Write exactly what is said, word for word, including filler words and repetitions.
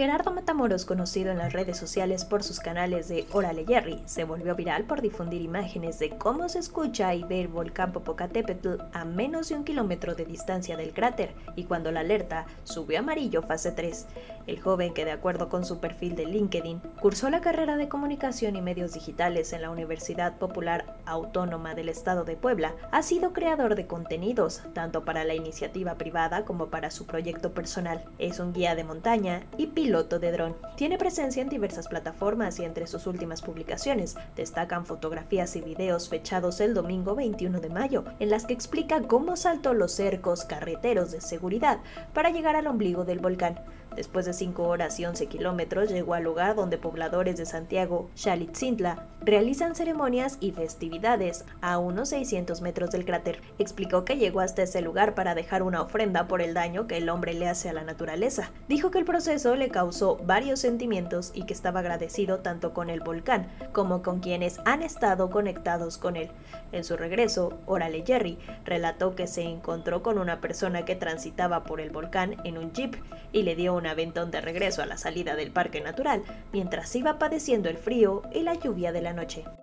Gerardo Matamoros, conocido en las redes sociales por sus canales de Órale Jerry, se volvió viral por difundir imágenes de cómo se escucha y ve el volcán Popocatépetl a menos de un kilómetro de distancia del cráter, y cuando la alerta subió a amarillo fase tres. El joven, que de acuerdo con su perfil de LinkedIn, cursó la carrera de Comunicación y Medios Digitales en la Universidad Popular Autónoma del Estado de Puebla, ha sido creador de contenidos, tanto para la iniciativa privada como para su proyecto personal. Es un guía de montaña y piloto de dron. Tiene presencia en diversas plataformas y entre sus últimas publicaciones destacan fotografías y videos fechados el domingo veintiuno de mayo, en las que explica cómo saltó los cercos carreteros de seguridad para llegar al ombligo del volcán. Después de cinco horas y once kilómetros llegó al lugar donde pobladores de Santiago, Xalitzintla, realizan ceremonias y festividades a unos seiscientos metros del cráter. Explicó que llegó hasta ese lugar para dejar una ofrenda por el daño que el hombre le hace a la naturaleza. Dijo que el proceso le causó varios sentimientos y que estaba agradecido tanto con el volcán como con quienes han estado conectados con él. En su regreso, Órale Jerry relató que se encontró con una persona que transitaba por el volcán en un jeep y le dio un aventón de regreso a la salida del parque natural mientras iba padeciendo el frío y la lluvia de la noche.